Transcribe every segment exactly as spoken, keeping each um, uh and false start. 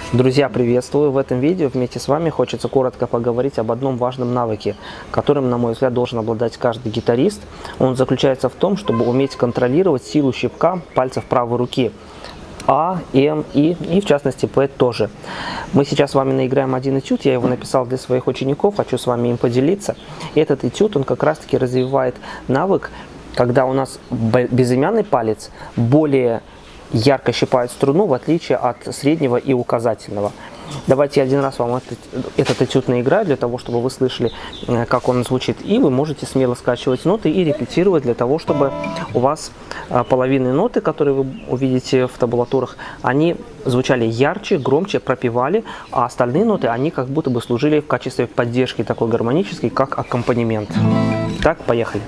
Друзья, приветствую! В этом видео вместе с вами хочется коротко поговорить об одном важном навыке, которым, на мой взгляд, должен обладать каждый гитарист. Он заключается в том, чтобы уметь контролировать силу щипка пальцев правой руки. А, М, И и в частности П тоже. Мы сейчас с вами наиграем один этюд, я его написал для своих учеников, хочу с вами им поделиться. Этот этюд, он как раз таки развивает навык, когда у нас безымянный палец более ярко щипает струну, в отличие от среднего и указательного. Давайте я один раз вам этот, этот этюд наиграю, для того, чтобы вы слышали, как он звучит. И вы можете смело скачивать ноты и репетировать, для того, чтобы у вас половины ноты, которые вы увидите в табулатурах, они звучали ярче, громче, пропевали, а остальные ноты, они как будто бы служили в качестве поддержки такой гармонической, как аккомпанемент. Так, поехали.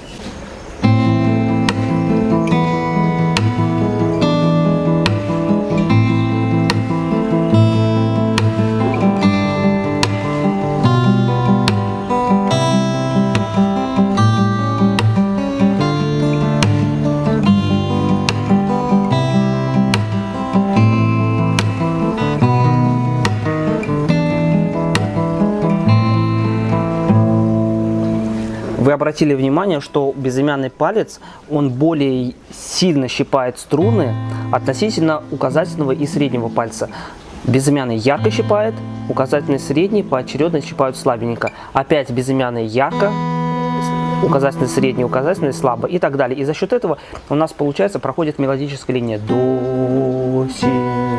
Вы обратили внимание, что безымянный палец, он более сильно щипает струны относительно указательного и среднего пальца. Безымянный ярко щипает, указательный, средний поочередно щипают слабенько. Опять безымянный ярко, указательный, средний, указательный слабо и так далее. И за счет этого у нас получается проходит мелодическая линия до, си.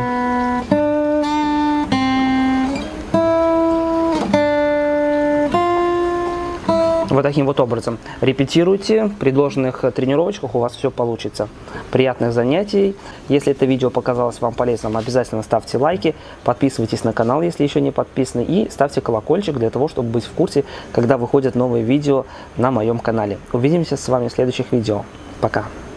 Вот таким вот образом. Репетируйте, в предложенных тренировочках у вас все получится. Приятных занятий. Если это видео показалось вам полезным, обязательно ставьте лайки, подписывайтесь на канал, если еще не подписаны, и ставьте колокольчик для того, чтобы быть в курсе, когда выходят новые видео на моем канале. Увидимся с вами в следующих видео. Пока!